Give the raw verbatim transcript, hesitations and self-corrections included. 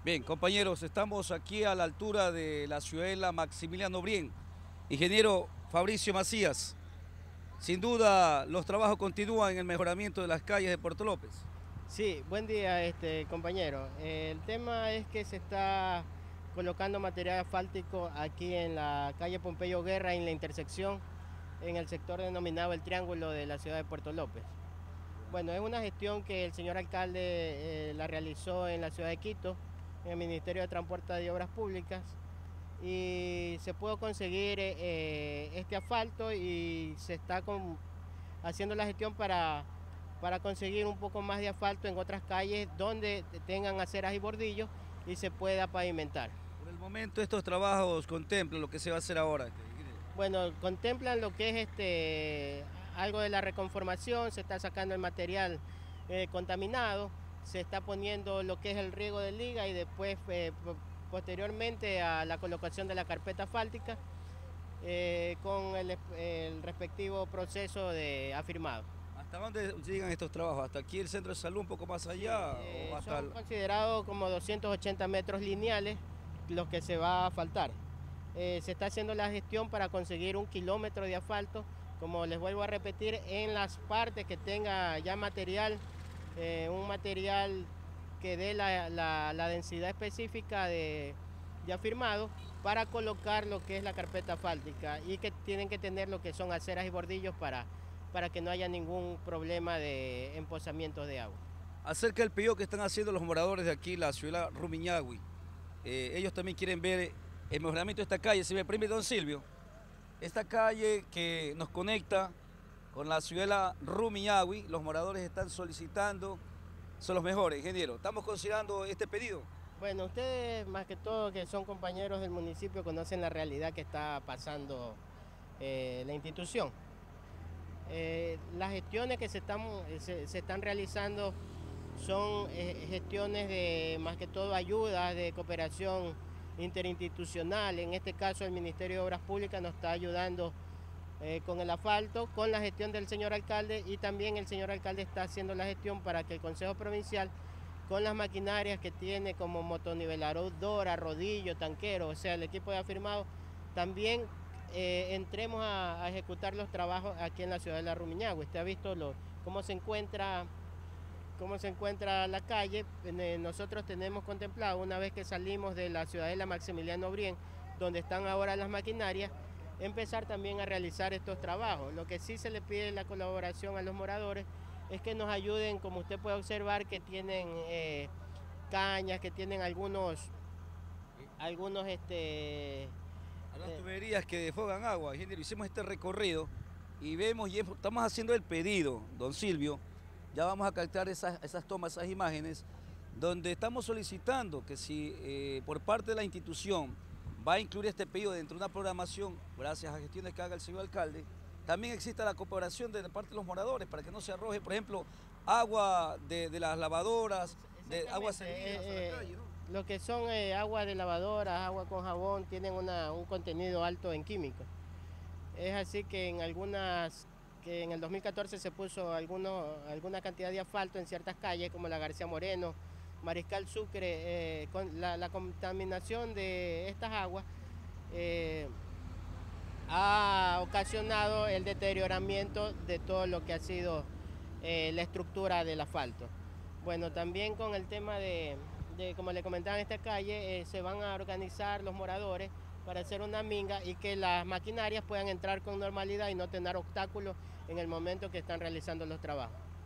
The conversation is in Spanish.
Bien, compañeros, estamos aquí a la altura de la ciudadela Maximiliano Brién. Ingeniero Fabricio Macías, sin duda los trabajos continúan en el mejoramiento de las calles de Puerto López. Sí, buen día, este compañero. El tema es que se está colocando material asfáltico aquí en la calle Pompeyo Guerra, en la intersección, en el sector denominado El Triángulo de la ciudad de Puerto López. Bueno, es una gestión que el señor alcalde eh, la realizó en la ciudad de Quito, en el Ministerio de Transporte y Obras Públicas, y se pudo conseguir eh, este asfalto y se está con, haciendo la gestión para para conseguir un poco más de asfalto en otras calles donde tengan aceras y bordillos y se pueda pavimentar. Por el momento estos trabajos contemplan lo que se va a hacer ahora. Bueno, contemplan lo que es este algo de la reconformación, se está sacando el material eh, contaminado, se está poniendo lo que es el riego de liga y después eh, posteriormente a la colocación de la carpeta asfáltica eh, con el, el respectivo proceso de afirmado. ¿Hasta dónde llegan estos trabajos? ¿Hasta aquí el centro de salud, un poco más allá? Sí, eh, o hasta son el... considerados como doscientos ochenta metros lineales los que se va a asfaltar. Eh, se está haciendo la gestión para conseguir un kilómetro de asfalto, como les vuelvo a repetir, en las partes que tenga ya material, eh, un material que dé la, la, la densidad específica de, de afirmado para colocar lo que es la carpeta asfáltica y que tienen que tener lo que son aceras y bordillos para, para que no haya ningún problema de emposamiento de agua. Acerca del pedido que están haciendo los moradores de aquí, la ciudad Rumiñahui, eh, ellos también quieren ver el mejoramiento de esta calle. Si me permite, don Silvio, esta calle que nos conecta con la ciudadela Rumiñahui, los moradores están solicitando, son los mejores, ingeniero. ¿Estamos considerando este pedido? Bueno, ustedes más que todo que son compañeros del municipio conocen la realidad que está pasando eh, la institución. Eh, las gestiones que se están, se, se están realizando son eh, gestiones de más que todo ayudas de cooperación interinstitucional. En este caso el Ministerio de Obras Públicas nos está ayudando eh, con el asfalto, con la gestión del señor alcalde, y también el señor alcalde está haciendo la gestión para que el Consejo Provincial, con las maquinarias que tiene como motoniveladora, rodillo, tanquero, o sea, el equipo de afirmado, también eh, entremos a, a ejecutar los trabajos aquí en la ciudad de la Rumiñahui. Usted ha visto lo, cómo se encuentra cómo se encuentra la calle. Nosotros tenemos contemplado, una vez que salimos de la ciudadela Maximiliano Brién, donde están ahora las maquinarias, empezar también a realizar estos trabajos. Lo que sí se le pide la colaboración a los moradores es que nos ayuden, como usted puede observar, que tienen eh, cañas, que tienen algunos, algunos este, A las tuberías que desfogan agua, ingeniero. Hicimos este recorrido y vemos y estamos haciendo el pedido, don Silvio. Ya vamos a captar esas, esas tomas, esas imágenes, donde estamos solicitando que si eh, por parte de la institución va a incluir este pedido dentro de una programación, gracias a gestiones que haga el señor alcalde, también exista la cooperación de parte de los moradores para que no se arroje, por ejemplo, agua de, de las lavadoras, de aguas servidas eh, a la calle, ¿no? Lo que son eh, agua de lavadoras, agua con jabón, tienen una, un contenido alto en químicos. Es así que en algunas, que en el dos mil catorce se puso alguno, alguna cantidad de asfalto en ciertas calles como la García Moreno, Mariscal Sucre. Eh, con la, la contaminación de estas aguas eh, ha ocasionado el deterioramiento de todo lo que ha sido eh, la estructura del asfalto. Bueno, también con el tema de, de como le comentaba, en esta calle eh, se van a organizar los moradores para hacer una minga y que las maquinarias puedan entrar con normalidad y no tener obstáculos en el momento que están realizando los trabajos.